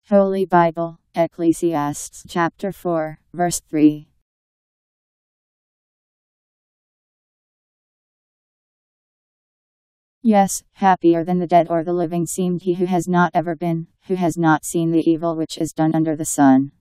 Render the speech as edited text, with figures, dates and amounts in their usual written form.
Holy Bible Ecclesiastes Chapter 4, verse 3. Yes, happier than the dead or the living seemed he who has not ever been, who has not seen the evil which is done under the sun.